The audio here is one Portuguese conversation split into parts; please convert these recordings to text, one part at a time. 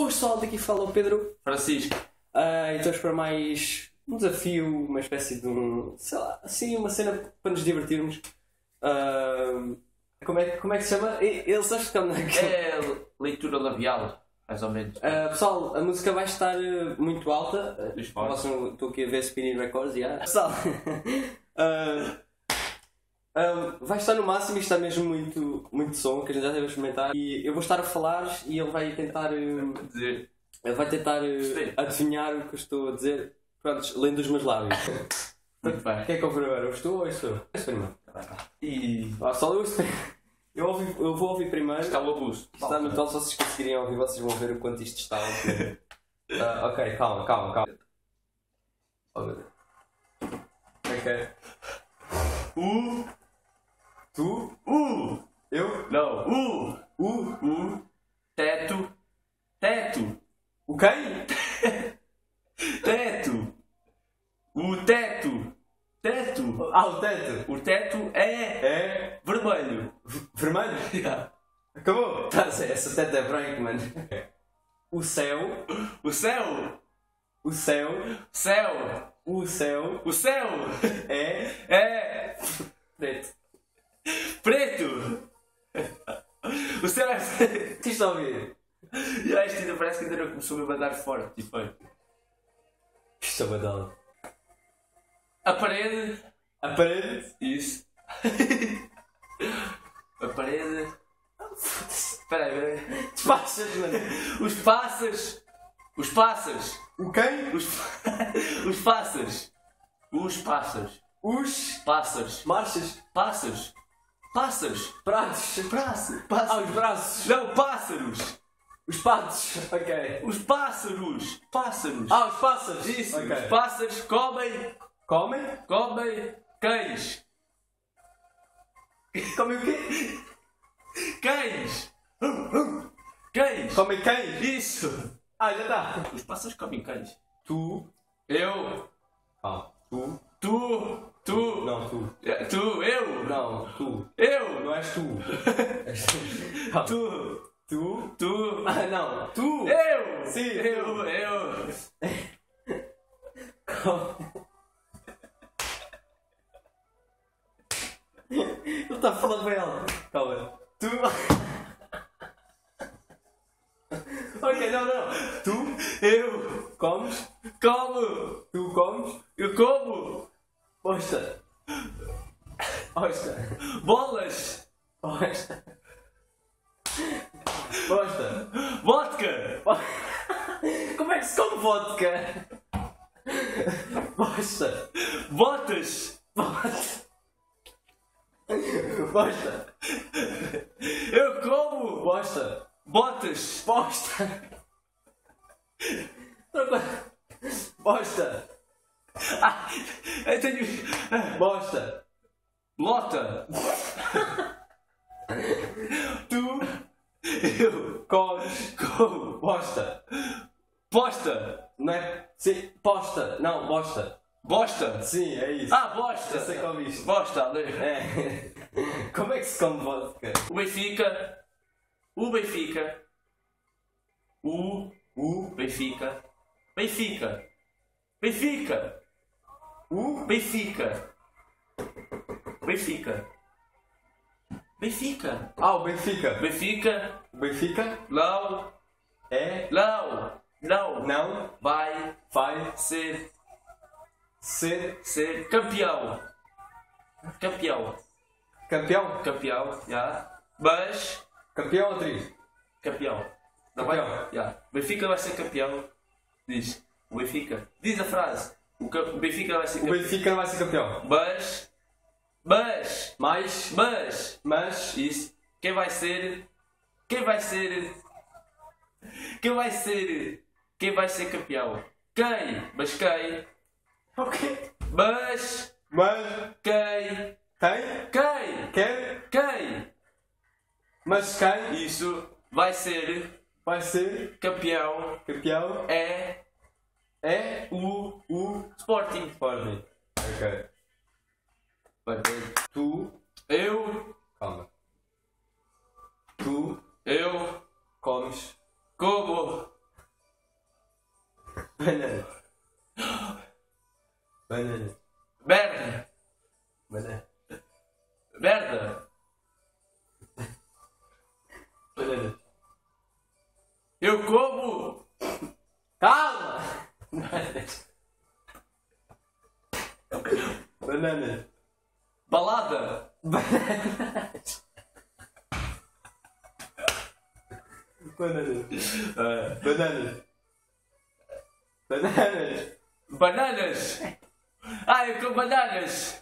Boas pessoal, daqui fala o Pedro. Francisco. E estamos para mais um desafio, uma espécie de sei lá, assim, uma cena para nos divertirmos. Como é que se chama? Ele sabe explicar onde é que É leitura labial, mais ou menos. pessoal, a música vai estar muito alta. Estou aqui a ver Spinning Records, pessoal. Vai estar no máximo e está mesmo muito som, que a gente já teve a experimentar. E eu vou estar a falar e ele vai tentar Dizer. ele vai tentar adivinhar o que eu estou a dizer, pronto, lendo os meus lábios. Muito bem. Quem é que eu vou agora? Eu estou ou eu sou? Eu sou primeiro. E. Só eu vou ouvir primeiro. Está o abuso. Está muito alto, se vocês conseguirem ouvir, vocês vão ver o quanto isto está alto. Ok, calma. Oh, meu Deus. Ok. Tu? Eu? Não. Teto. O quem? Teto. O teto. O teto. O teto é É vermelho. vermelho? Acabou? Essa teta é branca, mano. O céu. O céu. É Preto. preto. O céu é preto. Vocês estão a ouvir? E isto ainda parece que ainda não começou a mandar forte. E foi. Isto é badalo. A parede. A parede. Isso. A parede. Espera aí. Despachas, mano. Os pássaros. O quem? Os pássaros. Os Pássaros. marchas. Pássaros. Pratos. Os braços. Não, pássaros. Os patos. Ok. Os pássaros. Os pássaros. Isso. Ok. Os pássaros comem Comem? cães. Comem o quê? Cães. Comem cães? Isso. Já está. Os pássaros comem cães. Tu. Eu. Tu. Tu. Não, tu. Tu. Eu. Não, tu. Eu. Não és tu. Tu. Tu. Não. Tu. Eu. Sim. Eu. Ele está a falar bem alto. Calma. Tu. Ok, não. Tu. Eu. Comes. Como. Tu comes. Eu como. Ostra. Bolas. Vodka. Como é que se come vodka? Bosta. Botas. Bosta. Eu como. Bosta. Botas. Bosta. Bosta. Eu tenho. Bosta. Lota. Tu Eu comes. como. Bosta. Posta. Não é? Sim. Posta. Não, bosta. Bosta. Sim, é isso. Bosta. Eu sei como isto. Bosta. É. Como é que se come vodka? O Benfica. O Benfica. Benfica. O Benfica. Benfica. O Benfica Não. é. Não. Vai Ser ser campeão. campeão. Campeão. Já. Mas. Campeão ou atriz? Campeão. Não Campeão. vai? Já. Benfica vai ser campeão. Diz. O Benfica. Diz a frase. O Benfica vai ser O campeão. Benfica não vai ser campeão. Mas. Isso. Quem vai ser campeão? Quem? Mas quem? Ok. Mas quem? Quem? Quem? Mas quem Isso vai ser vai ser campeão campeão é é o Sporting. Sporting. Ok. Vai ver. Tu. Calma. Tu Eu comes. como Banana. Banana. Merda. Banana. Merda. Banana. Eu como. Calma! Banana. Balada. Bananas. Bananas. Bananas. Bananas. Bananas. Ah, eu como bananas.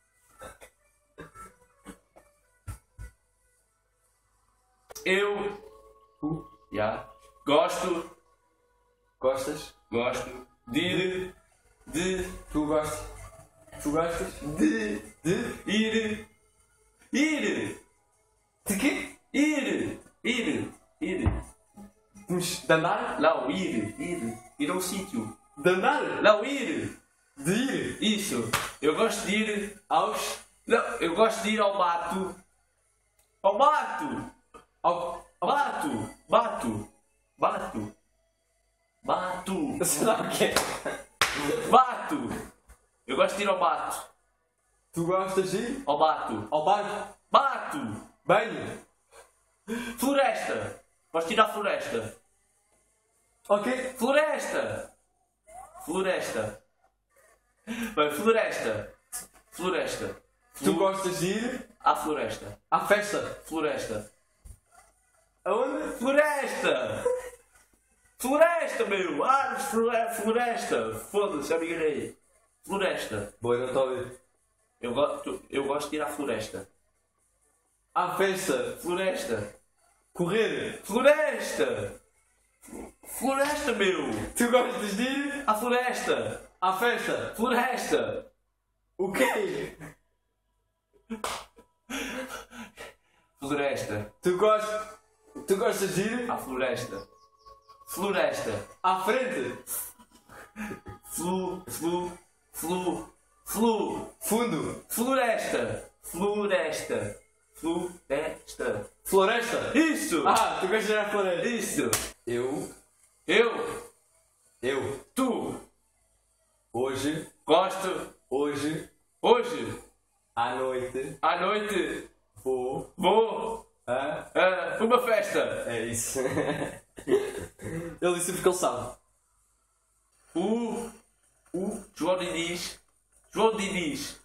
Eu. Já. Gosto. Gostas? Gosto. De. Tu gostas? Tu gostas? De. De? Ir. De quê? Ir. De andar? Não, ir. Ir a um sítio. De andar? Não, ir. De ir Isso. Eu gosto de ir. aos... Não, eu gosto de ir ao mato. Ao mato. Ao... Mato. Sei lá o quê? Mato. Eu gosto de ir ao mato. Tu gostas de ir Ao mato. ao parque? Mato. Banho? Floresta. Gosto de ir à floresta. Ok? Floresta. Bem, floresta. Tu gostas de ir À floresta. à festa? Floresta. Aonde? Floresta, meu! Floresta! Foda-se, já me enganei. Floresta. Boa, não estou a ouvir. Eu gosto de ir à floresta. À festa? Floresta. Correr? Floresta, meu! Tu gostas de ir À floresta. à festa? Floresta. O quê? Floresta. Tu gostas de ir À floresta. Floresta. à frente? Flu. Fundo? Floresta. Floresta? Isso! Ah, tu gostas de ir à floresta? Isso! Eu? Tu! Hoje? Gosto! Hoje? Hoje! À noite? À noite! Vou? Vou! Ah? Uma festa! É isso. Ele disse porque ele sabe. O João Diniz. João Elias.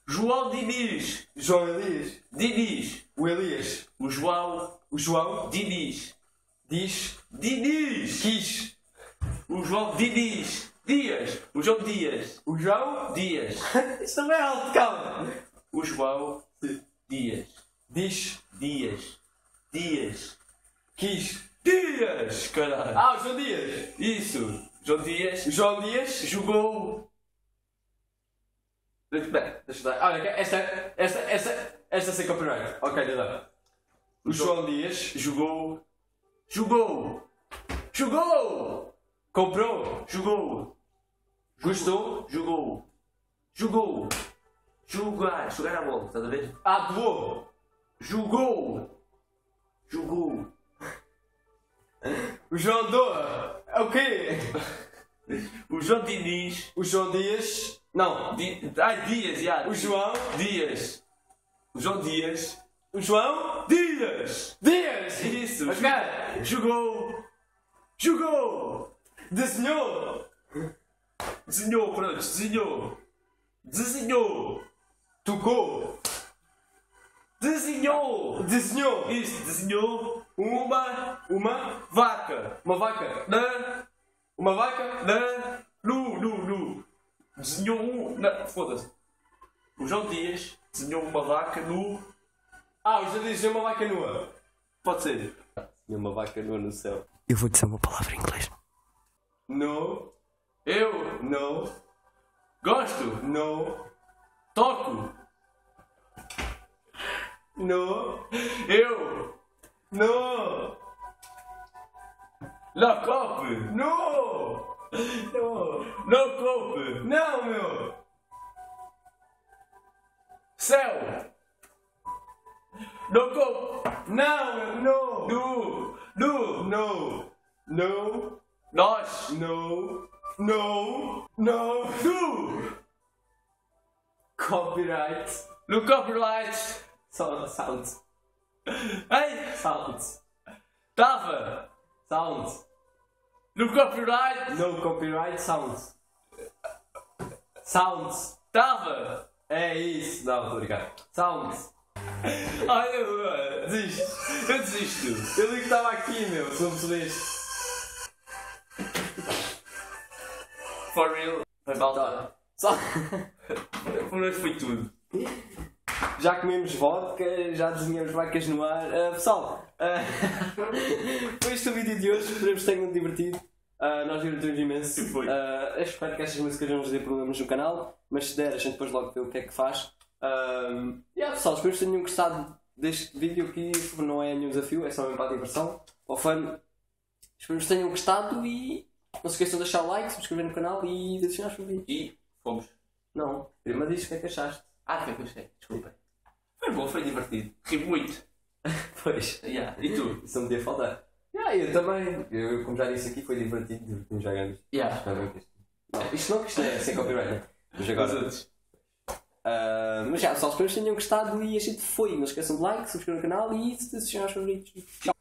O Elias. O João O João Diniz. diz. Diniz. Quis. O João Diniz. Dias. O João Dias. O João? Dias. Isto também é alto, calma. O João Dias. Diz. Quis. Dias, caralho. Ah, o João Dias. Isso. João Dias O João Dias. jogou. Espera, deixa eu dar. Olha, esta sem copyright. Ok, já dá. O João Dias Jogou. comprou. Gostou. Jogou. Jogar a bola, estás a ver? Ah, doou. Jogou. O João doa. É o quê? O João Diniz. O João Dias. Não. Dias, já. O João. Dias. O João Dias. O João. Dias. Dias. Isso. Ok. Jogou. Desenhou. Desenhou, pronto. Desenhou. Tocou. Desenhou. Desenhou. Isso, desenhou uma vaca. Uma vaca. Na. Uma vaca. Nu. Desenhou foda-se. O João Dias desenhou uma vaca no. Ah, o João Dias desenhou uma vaca nua. Pode ser. Desenhou uma vaca nua no céu. Eu vou dizer uma palavra em inglês. No. Eu No. gosto. No. Toco. No. Eu. No. La cope. No. No. No cope. Não, meu. Céu. No cope. Não, meu. No. No. No. No. Nós. No. No! No! No! Copyright! No copyright! Sound! Ei! Sound! Tava! Sound! No copyright! No copyright sound! Sounds! Tava! É isso! Não, estou a brincar. Sounds! Ai, eu desisto! Eu desisto! Eu digo que estava aqui, meu, se não percebeste. For real! Foi malta! Só... Por hoje foi tudo! Já comemos vodka, já desenhamos vacas no ar. Pessoal, foi este o vídeo de hoje. Esperemos que tenham divertido. Nós divertimos imenso. Foi. Eu espero que estas músicas não nos dê problemas no canal, mas se der, a gente depois logo vê o que é que faz. Pessoal, espero que tenham gostado deste vídeo, que não é nenhum desafio, é só mesmo para a diversão. Ou fun. Espero que tenham gostado e não se esqueçam de deixar o like, subscrever no canal e de adicionar os favoritos. E fomos! Não, primeiro diz o que é que achaste. Ah, foi que eu sei, desculpa. Foi bom, foi divertido. Ri muito. Pois. Yeah. E tu? Isso não podia faltar. Eu também. Eu, como já disse aqui, foi divertido. Divertimos já ganhamos. Yeah. Não, isto não é sem copyright, né? Mas Os agora. outros. Mas já, só espero que tenham gostado e a gente foi. Não se esqueçam de like, subscrever o canal e de adicionar os favoritos. Tchau.